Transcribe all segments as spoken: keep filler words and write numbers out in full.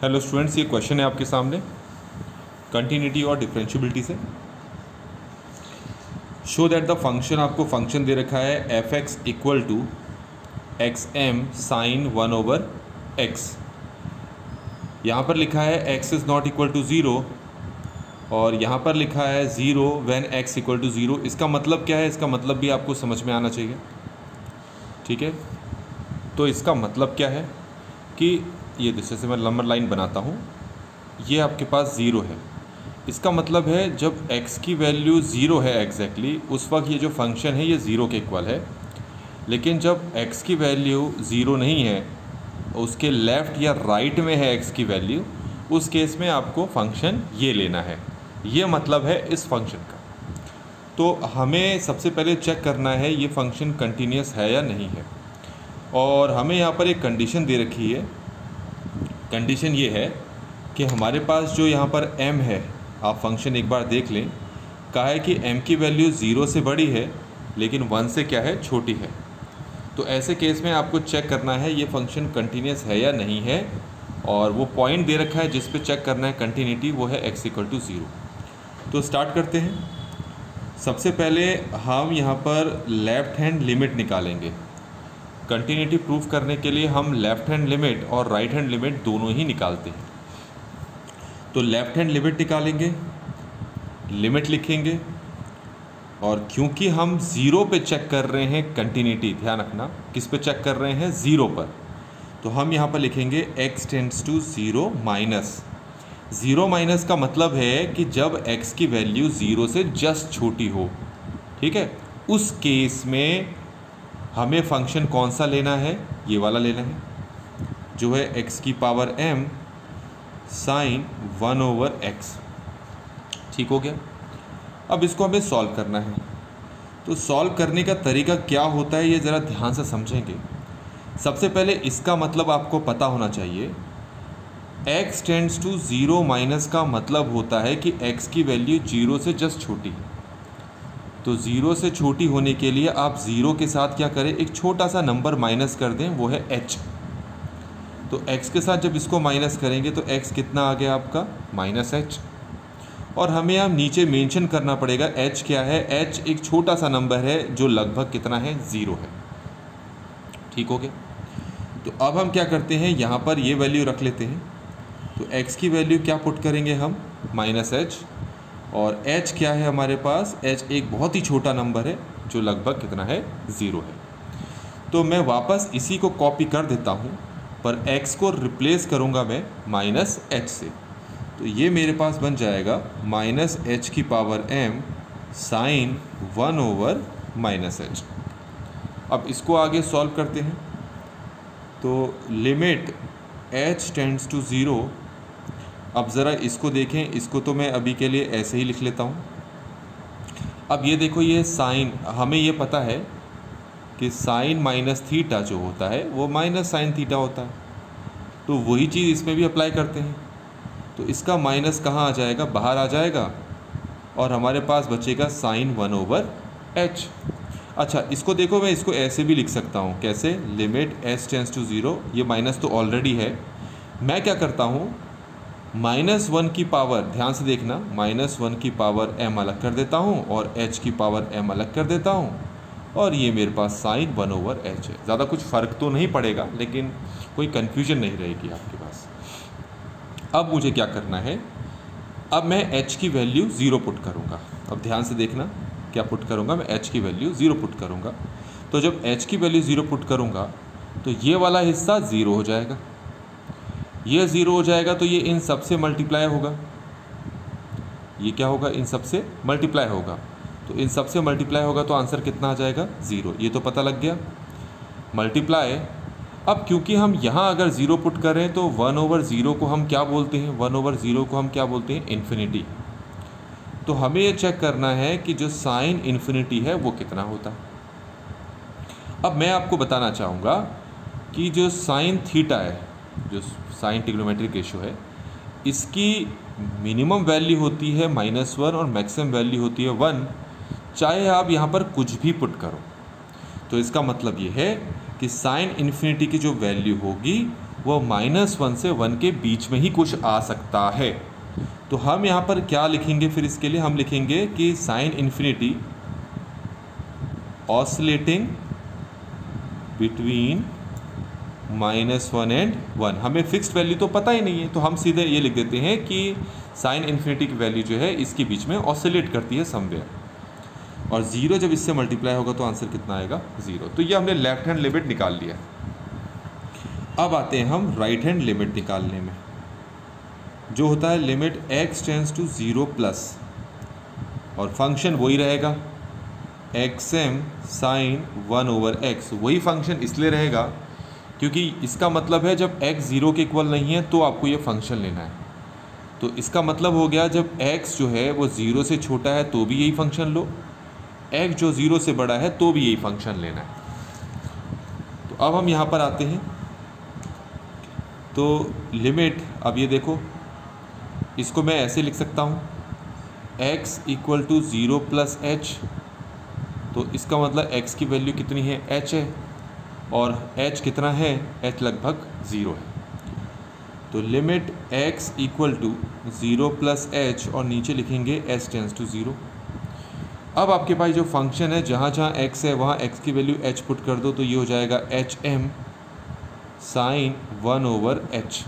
Hello students, ये question है आपके सामने कंटिन्यूटी और डिफरेंशियबिलिटी से। शो दैट द फंक्शन, आपको फंक्शन दे रखा है f x equal to x m sine one over x. यहाँ पर लिखा है x is not equal to zero और यहाँ पर लिखा है zero when x equal to zero. इसका मतलब क्या है? इसका मतलब भी आपको समझ में आना चाहिए, ठीक है। तो इसका मतलब क्या है कि ये जैसे से मैं नंबर लाइन बनाता हूँ, ये आपके पास ज़ीरो है। इसका मतलब है जब x की वैल्यू ज़ीरो है एग्जैक्टली उस वक्त ये जो फंक्शन है ये ज़ीरो के इक्वल है। लेकिन जब x की वैल्यू ज़ीरो नहीं है, उसके लेफ़्ट या राइट में है x की वैल्यू, उस केस में आपको फंक्शन ये लेना है। ये मतलब है इस फंक्शन का। तो हमें सबसे पहले चेक करना है ये फंक्शन कंटिन्यूस है या नहीं है। और हमें यहाँ पर एक कंडीशन दे रखी है। कंडीशन ये है कि हमारे पास जो यहाँ पर m है, आप फंक्शन एक बार देख लें, कहा है कि m की वैल्यू ज़ीरो से बड़ी है लेकिन वन से क्या है, छोटी है। तो ऐसे केस में आपको चेक करना है ये फंक्शन कंटिन्यूस है या नहीं है। और वो पॉइंट दे रखा है जिस पे चेक करना है कंटिन्यूटी, वो है x इक्वल टू ज़ीरो। तो स्टार्ट करते हैं। सबसे पहले हम यहाँ पर लेफ़्ट हैंड लिमिट निकालेंगे। कंटिन्यूटी प्रूफ करने के लिए हम लेफ़्ट हैंड लिमिट और राइट हैंड लिमिट दोनों ही निकालते हैं। तो लेफ़्ट हैंड लिमिट निकालेंगे, लिमिट लिखेंगे, और क्योंकि हम ज़ीरो पे चेक कर रहे हैं कंटिन्यूटी, ध्यान रखना किस पे चेक कर रहे हैं, ज़ीरो पर, तो हम यहाँ पर लिखेंगे x tends to zero minus. Zero minus का मतलब है कि जब x की वैल्यू ज़ीरो से जस्ट छोटी हो, ठीक है, उस केस में हमें फंक्शन कौन सा लेना है, ये वाला लेना है जो है x की power m sine one over x। ठीक हो गया। अब इसको हमें सॉल्व करना है। तो सॉल्व करने का तरीका क्या होता है ये ज़रा ध्यान से समझेंगे। सबसे पहले इसका मतलब आपको पता होना चाहिए। x tends to zero minus का मतलब होता है कि x की वैल्यू ज़ीरो से जस्ट छोटी है। तो ज़ीरो से छोटी होने के लिए आप ज़ीरो के साथ क्या करें, एक छोटा सा नंबर माइनस कर दें, वो है h। तो x के साथ जब इसको माइनस करेंगे तो x कितना आ गया आपका, माइनस एच। और हमें यहाँ नीचे मेंशन करना पड़ेगा h क्या है। h एक छोटा सा नंबर है जो लगभग कितना है, ज़ीरो है। ठीक हो गया। तो अब हम क्या करते हैं, यहाँ पर ये वैल्यू रख लेते हैं। तो x की वैल्यू क्या पुट करेंगे हम, माइनस एच। और h क्या है हमारे पास, h एक बहुत ही छोटा नंबर है जो लगभग कितना है, ज़ीरो है। तो मैं वापस इसी को कॉपी कर देता हूँ, पर x को रिप्लेस करूँगा मैं माइनस एच से। तो ये मेरे पास बन जाएगा माइनस एच की power m sine one over minus h. अब इसको आगे सॉल्व करते हैं। तो limit h tends to zero. अब ज़रा इसको देखें, इसको तो मैं अभी के लिए ऐसे ही लिख लेता हूँ। अब ये देखो, ये साइन, हमें ये पता है कि साइन माइनस थीटा जो होता है वो माइनस साइन थीटा होता है। तो वही चीज़ इसमें भी अप्लाई करते हैं। तो इसका माइनस कहाँ आ जाएगा, बाहर आ जाएगा, और हमारे पास बचेगा साइन वन ओवर एच। अच्छा, इसको देखो, मैं इसको ऐसे भी लिख सकता हूँ। कैसे, limit h tends to zero, ये माइनस तो ऑलरेडी है। मैं क्या करता हूँ, माइनस वन की पावर, ध्यान से देखना, माइनस वन की पावर m अलग कर देता हूँ और h की पावर m अलग कर देता हूँ, और ये मेरे पास साइन वन ओवर h है। ज़्यादा कुछ फ़र्क तो नहीं पड़ेगा, लेकिन कोई कन्फ्यूजन नहीं रहेगी आपके पास। अब मुझे क्या करना है, अब मैं h की वैल्यू ज़ीरो पुट करूँगा। अब ध्यान से देखना क्या पुट करूँगा, मैं h की वैल्यू ज़ीरो पुट करूँगा। तो जब h की वैल्यू ज़ीरो पुट करूँगा तो ये वाला हिस्सा ज़ीरो हो जाएगा, ये ज़ीरो हो जाएगा, तो ये इन सब से मल्टीप्लाई होगा। ये क्या होगा, इन सब से मल्टीप्लाई होगा। तो इन सब से मल्टीप्लाई होगा तो आंसर कितना आ जाएगा, ज़ीरो। ये तो पता लग गया, मल्टीप्लाई। अब क्योंकि हम यहाँ अगर ज़ीरो पुट करें तो वन ओवर ज़ीरो को हम क्या बोलते हैं, वन ओवर ज़ीरो को हम क्या बोलते हैं, इन्फिनिटी। तो हमें ये चेक करना है कि जो साइन इन्फिनिटी है वो कितना होता है। अब मैं आपको बताना चाहूँगा कि जो साइन थीटा है, जो साइन ट्रिग्नोमेट्रिक रेशियो है, इसकी मिनिमम वैल्यू होती है माइनस वन और मैक्सिमम वैल्यू होती है वन, चाहे आप यहाँ पर कुछ भी पुट करो। तो इसका मतलब ये है कि साइन इन्फिनिटी की जो वैल्यू होगी वो माइनस वन से वन के बीच में ही कुछ आ सकता है। तो हम यहाँ पर क्या लिखेंगे फिर इसके लिए? हम लिखेंगे कि sine infinity oscillating between minus one and one. हमें फिक्स्ड वैल्यू तो पता ही नहीं है, तो हम सीधे ये लिख देते हैं कि साइन इन्फिनिटी की वैल्यू जो है इसके बीच में ऑसिलेट करती है समवेयर, और ज़ीरो जब इससे मल्टीप्लाई होगा तो आंसर कितना आएगा? ज़ीरो। तो ये हमने लेफ्ट हैंड लिमिट निकाल लिया। अब आते हैं हम राइट हैंड लिमिट निकालने में, जो होता है limit x tends to zero plus, और फंक्शन वही रहेगा x m sine one over x. वही फंक्शन इसलिए रहेगा क्योंकि इसका मतलब है जब x ज़ीरो के इक्वल नहीं है तो आपको ये फंक्शन लेना है। तो इसका मतलब हो गया जब x जो है वो ज़ीरो से छोटा है तो भी यही फंक्शन लो, x जो ज़ीरो से बड़ा है तो भी यही फंक्शन लेना है। तो अब हम यहाँ पर आते हैं, तो लिमिट, अब ये देखो इसको मैं ऐसे लिख सकता हूँ x equal to zero plus h. तो इसका मतलब x की वैल्यू कितनी है? h है, और h कितना है? h लगभग ज़ीरो है। तो limit x equal to zero plus h, और नीचे लिखेंगे h टेंस टू ज़ीरो। अब आपके पास जो फंक्शन है जहाँ जहाँ x है वहाँ x की वैल्यू h पुट कर दो, तो ये हो जाएगा h m sine one over h.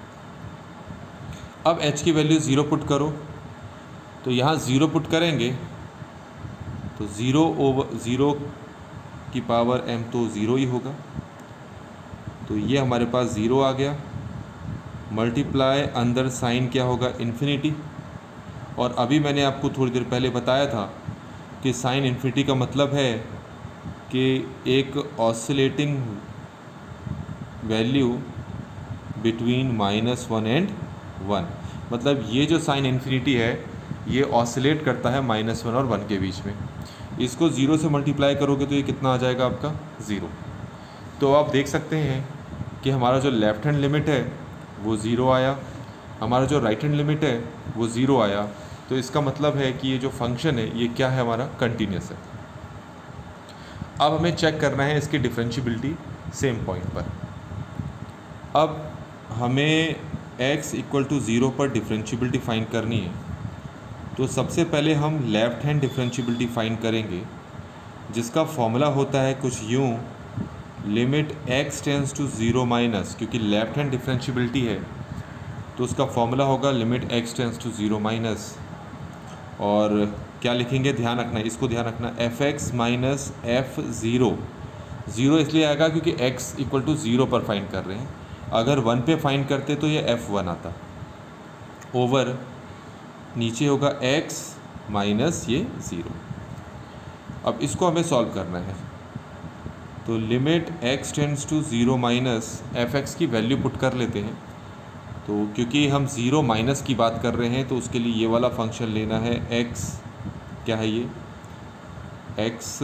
अब h की वैल्यू ज़ीरो पुट करो, तो यहाँ ज़ीरो पुट करेंगे तो ज़ीरो ओवर ज़ीरो की पावर m तो ज़ीरो ही होगा। तो ये हमारे पास ज़ीरो आ गया, मल्टीप्लाई अंदर साइन क्या होगा? इन्फिनिटी। और अभी मैंने आपको थोड़ी देर पहले बताया था कि साइन इन्फिनिटी का मतलब है कि एक oscillating value between minus one and one. मतलब ये जो साइन इन्फिनिटी है ये ऑसिलेट करता है माइनस वन और वन के बीच में। इसको ज़ीरो से मल्टीप्लाई करोगे तो ये कितना आ जाएगा आपका? ज़ीरो। तो आप देख सकते हैं कि हमारा जो लेफ़्ट हैंड लिमिट है वो ज़ीरो आया, हमारा जो राइट हैंड लिमिट है वो ज़ीरो आया। तो इसका मतलब है कि ये जो फंक्शन है ये क्या है? हमारा कंटिन्यूस है। अब हमें चेक करना है इसकी डिफरेंशियबिलिटी सेम पॉइंट पर। अब हमें x इक्वल टू ज़ीरो पर डिफरेंशियबिलिटी फाइंड करनी है, तो सबसे पहले हम लेफ़्ट हैंड डिफरेंशियबिलिटी फाइंड करेंगे, जिसका फॉर्मूला होता है कुछ यूँ, limit x tends to zero minus, क्योंकि लेफ़्ट हैंड डिफरेंशियबिलिटी है तो उसका फॉर्मूला होगा limit x tends to zero minus. और क्या लिखेंगे? ध्यान रखना, इसको ध्यान रखना, f x minus f zero. Zero इसलिए आएगा क्योंकि x इक्वल टू ज़ीरो पर फाइंड कर रहे हैं। अगर वन पे फाइंड करते तो ये एफ़ वन आता, ओवर नीचे होगा x माइनस ये ज़ीरो। अब इसको हमें सॉल्व करना है, तो limit x tends to zero minus f x की वैल्यू पुट कर लेते हैं। तो क्योंकि हम ज़ीरो माइनस की बात कर रहे हैं तो उसके लिए ये वाला फंक्शन लेना है, x क्या है ये? x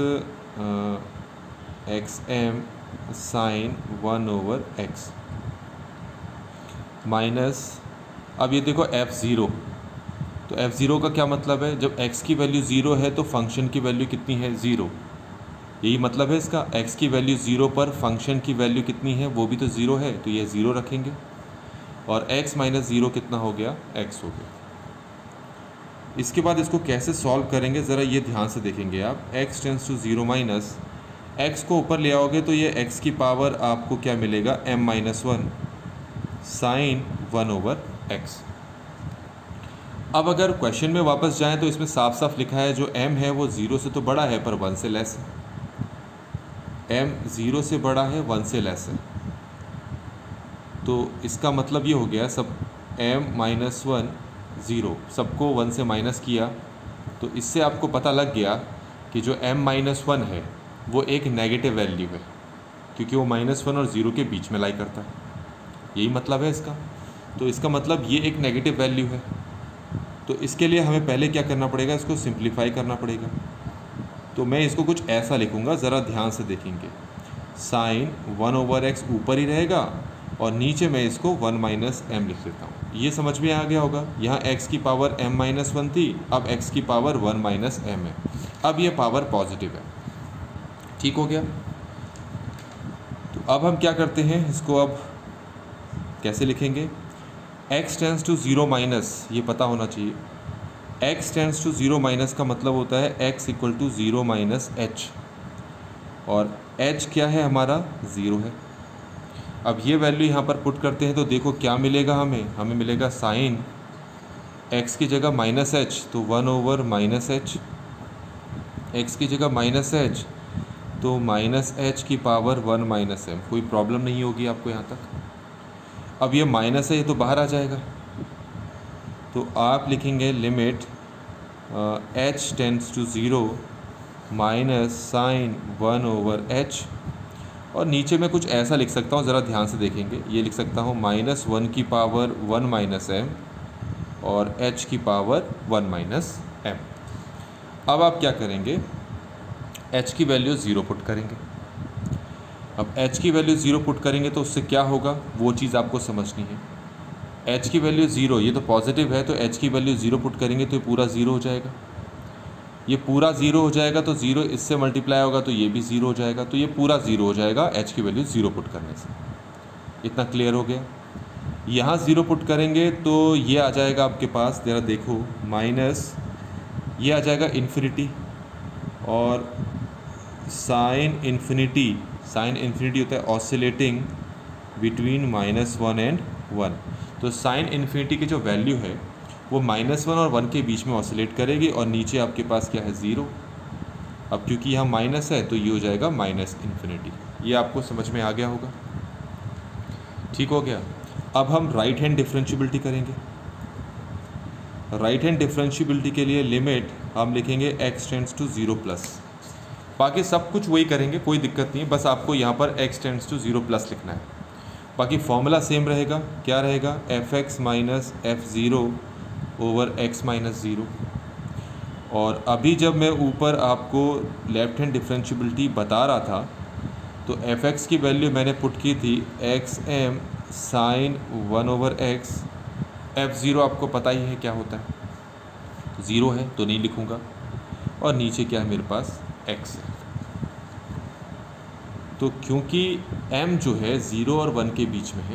x m sine one over x minus, अब ये देखो एफ़ ज़ीरो। तो एफ़ ज़ीरो का क्या मतलब है? जब x की वैल्यू ज़ीरो है तो फंक्शन की वैल्यू कितनी है? ज़ीरो। यही मतलब है इसका, x की वैल्यू ज़ीरो पर फंक्शन की वैल्यू कितनी है? वो भी तो ज़ीरो है, तो ये ज़ीरो रखेंगे। और x माइनस ज़ीरो कितना हो गया? x हो गया। इसके बाद इसको कैसे सॉल्व करेंगे ज़रा ये ध्यान से देखेंगे आप। x tends to zero minus, x को ऊपर ले आओगे तो ये x की पावर आपको क्या मिलेगा? m minus one sine one over x। अब अगर क्वेश्चन में वापस जाएं तो इसमें साफ साफ लिखा है जो m है वो ज़ीरो से तो बड़ा है पर वन से लेस है। m ज़ीरो से बड़ा है, वन से लेस है, तो इसका मतलब ये हो गया सब m माइनस वन ज़ीरो, सबको वन से माइनस किया तो इससे आपको पता लग गया कि जो m माइनस वन है वो एक नेगेटिव वैल्यू है, क्योंकि वो माइनस वन और ज़ीरो के बीच में लाई करता है। यही मतलब है इसका। तो इसका मतलब ये एक नेगेटिव वैल्यू है। तो इसके लिए हमें पहले क्या करना पड़ेगा? इसको सिंप्लीफाई करना पड़ेगा। तो मैं इसको कुछ ऐसा लिखूँगा, ज़रा ध्यान से देखेंगे। साइन वन ओवर एक्स ऊपर ही रहेगा और नीचे मैं इसको वन माइनस एम लिख देता हूँ। ये समझ में आ गया होगा। यहाँ x की पावर m माइनस वन थी, अब x की पावर वन माइनस एम है। अब ये पावर पॉजिटिव है। ठीक हो गया। तो अब हम क्या करते हैं, इसको अब कैसे लिखेंगे? x tends to zero minus, ये पता होना चाहिए, x tends to zero minus का मतलब होता है x equal to zero minus h, और h क्या है हमारा? ज़ीरो है। अब ये वैल्यू यहाँ पर पुट करते हैं तो देखो क्या मिलेगा हमें, हमें मिलेगा साइन x की जगह माइनस एच तो one over minus h, x की जगह माइनस एच तो माइनस एच की पावर वन माइनस एम। कोई प्रॉब्लम नहीं होगी आपको यहाँ तक। अब ये माइनस है, ये तो बाहर आ जाएगा, तो आप लिखेंगे limit h tends to zero minus sine one over h, और नीचे मैं कुछ ऐसा लिख सकता हूँ, ज़रा ध्यान से देखेंगे, ये लिख सकता हूँ माइनस वन की पावर वन माइनस एम और h की पावर वन माइनस एम। अब आप क्या करेंगे? h की वैल्यू ज़ीरो पुट करेंगे। अब h की वैल्यू ज़ीरो पुट करेंगे तो उससे क्या होगा वो चीज़ आपको समझनी है। h की वैल्यू ज़ीरो, ये तो पॉजिटिव है, तो h की वैल्यू ज़ीरो पुट करेंगे तो ये पूरा ज़ीरो हो जाएगा, ये पूरा ज़ीरो हो जाएगा, तो ज़ीरो इससे मल्टीप्लाई होगा तो ये भी ज़ीरो हो जाएगा, तो ये पूरा ज़ीरो हो जाएगा h की वैल्यू ज़ीरो पुट करने से। इतना क्लियर हो गया? यहाँ ज़ीरो पुट करेंगे तो ये आ जाएगा आपके पास, ज़रा देखो, माइनस ये आ जाएगा इन्फिनिटी, और साइन इन्फिनिटी, साइन इन्फिनिटी होता है oscillating between minus one and one, तो साइन इन्फिनिटी की जो वैल्यू है वो माइनस वन और वन के बीच में ऑसिलेट करेगी, और नीचे आपके पास क्या है? ज़ीरो। अब क्योंकि यहाँ माइनस है तो ये हो जाएगा माइनस इन्फिनिटी। ये आपको समझ में आ गया होगा? ठीक हो गया। अब हम राइट हैंड डिफरेंशियबिलिटी करेंगे। राइट हैंड डिफरेंशियबिलिटी के लिए लिमिट हम लिखेंगे x tends to zero plus, बाकी सब कुछ वही करेंगे, कोई दिक्कत नहीं है, बस आपको यहाँ पर x tends to zero plus लिखना है। बाकी फॉर्मूला सेम रहेगा, क्या रहेगा? F x minus f zero over x minus zero. और अभी जब मैं ऊपर आपको लेफ्ट हैंड डिफरेंशियबिलिटी बता रहा था तो एफ एक्स की वैल्यू मैंने पुट की थी x m sine one over x, f zero आपको पता ही है क्या होता है, ज़ीरो है तो नहीं लिखूँगा, और नीचे क्या है मेरे पास? x है। तो क्योंकि m जो है ज़ीरो और वन के बीच में है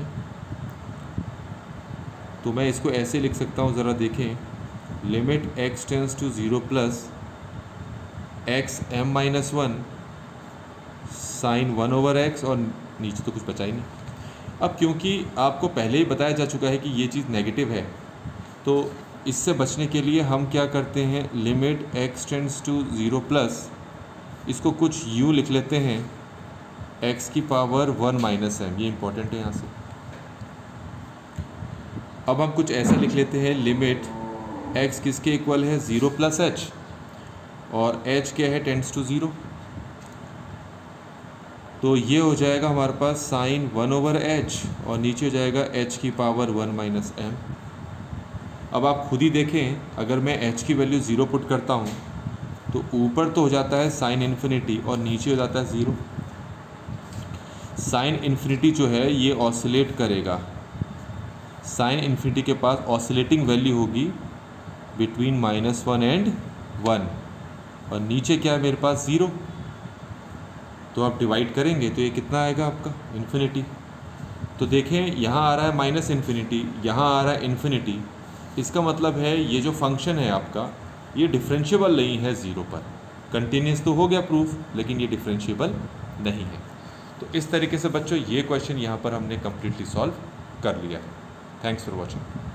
तो मैं इसको ऐसे लिख सकता हूँ, ज़रा देखें, limit x tends to zero plus x m minus one sine one over x, और नीचे तो कुछ बचा ही नहीं। अब क्योंकि आपको पहले ही बताया जा चुका है कि ये चीज़ नेगेटिव है, तो इससे बचने के लिए हम क्या करते हैं? Limit x tends to zero plus, इसको कुछ u लिख लेते हैं, x की पावर वन माइनस एम, ये इंपॉर्टेंट है यहाँ से। अब हम कुछ ऐसा लिख लेते हैं, लिमिट x किसके इक्वल है? ज़ीरो प्लस एच, और h क्या है? टेंड्स टू ज़ीरो, तो ये हो जाएगा हमारे पास साइन वन ओवर एच, और नीचे हो जाएगा h की पावर वन माइनस एम। अब आप खुद ही देखें, अगर मैं h की वैल्यू ज़ीरो पुट करता हूँ तो ऊपर तो हो जाता है साइन इन्फिनिटी और नीचे हो जाता है ज़ीरो। साइन इन्फिनिटी जो है ये ऑसिलेट करेगा, साइन इन्फिनिटी के पास ऑसिलेटिंग वैल्यू होगी between minus one and one, और नीचे क्या है मेरे पास? ज़ीरो। तो आप डिवाइड करेंगे तो ये कितना आएगा आपका? इन्फिनिटी। तो देखें यहाँ आ रहा है माइनस इन्फिनिटी, यहाँ आ रहा है इन्फिनिटी, इसका मतलब है ये जो फंक्शन है आपका ये डिफरेंशिएबल नहीं है ज़ीरो पर। कंटिन्यूस तो हो गया प्रूफ, लेकिन ये डिफरेंशिएबल नहीं है। तो इस तरीके से बच्चों ये क्वेश्चन यहाँ पर हमने कम्प्लीटली सॉल्व कर लिया। Thanks for watching.